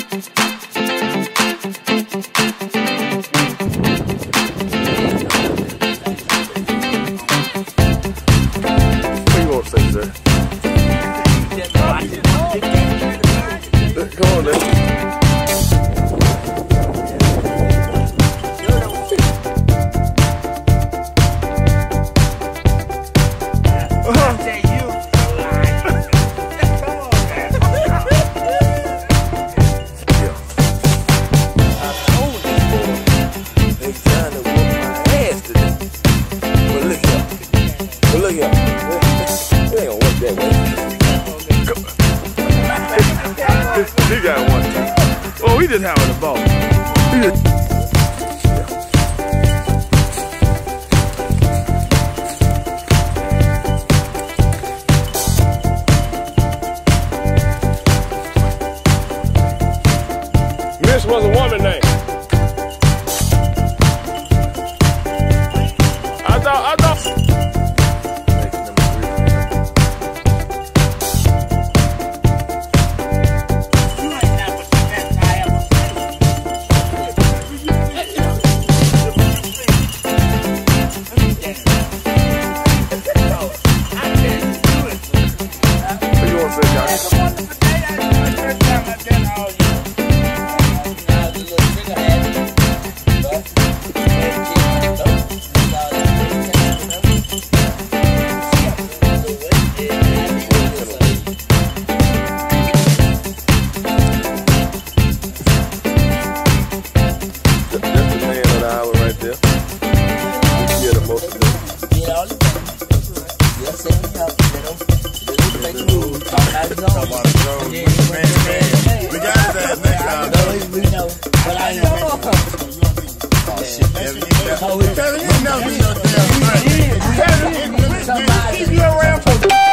What you want to say, sir? Come on, then. Look here. It ain't gonna work that way. He got one. Oh, we just having a ball. Miss was a woman name. I thought. He's around for